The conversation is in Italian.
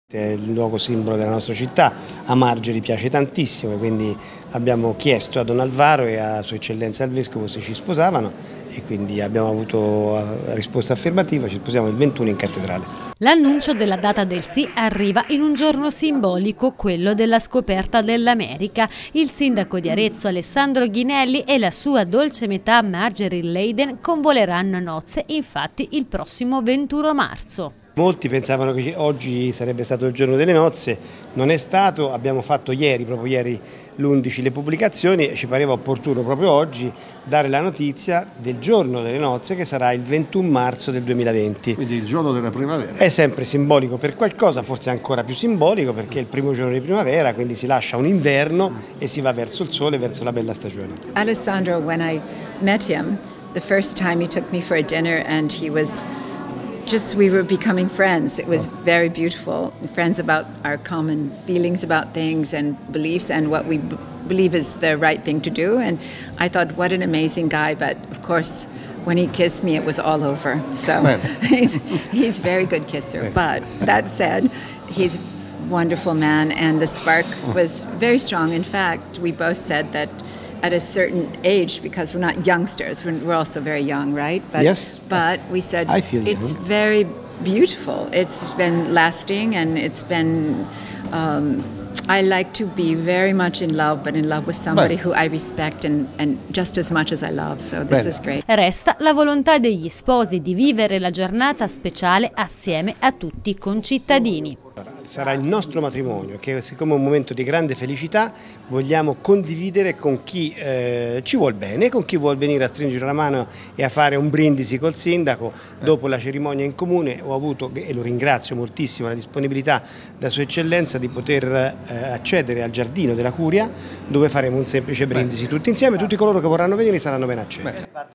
È il luogo simbolo della nostra città, a Margeri piace tantissimo, quindi abbiamo chiesto a Don Alvaro e a Sua Eccellenza il Vescovo se ci sposavano e quindi abbiamo avuto risposta affermativa, ci sposiamo il 21 in cattedrale. L'annuncio della data del sì arriva in un giorno simbolico, quello della scoperta dell'America. Il sindaco di Arezzo Alessandro Ghinelli e la sua dolce metà Margery Leyden convoleranno a nozze, infatti, il prossimo 21 marzo. Molti pensavano che oggi sarebbe stato il giorno delle nozze, non è stato, abbiamo fatto ieri, proprio ieri l'11, le pubblicazioni e ci pareva opportuno proprio oggi dare la notizia del giorno delle nozze che sarà il 21 marzo del 2020. Quindi il giorno della primavera. È sempre simbolico per qualcosa, forse ancora più simbolico perché è il primo giorno di primavera, quindi si lascia un inverno e si va verso il sole, verso la bella stagione. Alessandro, when I met him, the first time he took me for a dinner and he was we were becoming friends. It was very beautiful. Friends about our common feelings about things and beliefs and what we believe is the right thing to do. And I thought, what an amazing guy. But of course, when he kissed me, it was all over. So he's a very good kisser. But that said, he's a wonderful man and the spark was very strong. In fact, we both said that at a certain age, because we're not youngsters, we're also very young, right? But, yes. But we said it's very beautiful. It's been lasting and it's been, I like to be very much in love, but in love with somebody who I respect and just as much as I love, so this is great. Resta la volontà degli sposi di vivere la giornata speciale assieme a tutti i concittadini. Sarà il nostro matrimonio che, siccome è un momento di grande felicità, vogliamo condividere con chi ci vuol bene, con chi vuol venire a stringere la mano e a fare un brindisi col sindaco. Dopo la cerimonia in comune ho avuto, e lo ringrazio moltissimo, la disponibilità da Sua Eccellenza di poter accedere al giardino della Curia, dove faremo un semplice brindisi tutti insieme. Tutti coloro che vorranno venire saranno ben accetti.